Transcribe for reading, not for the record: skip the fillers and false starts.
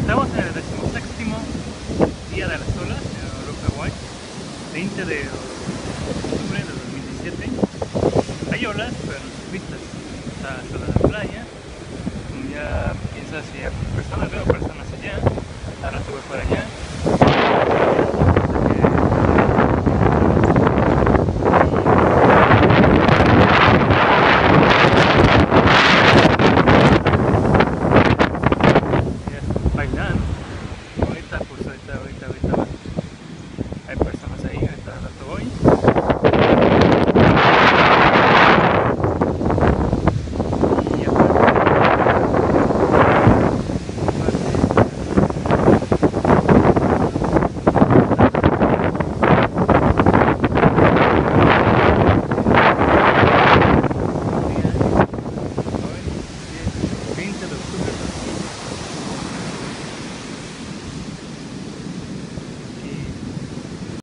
Estamos en el 16º día de las olas en Honolulu, Hawái, 20 de octubre de 2017. Hay olas, pero no son vistas. Está sola la playa. Ya quién sabe si hay personas, veo personas allá. Ahora te voy para allá.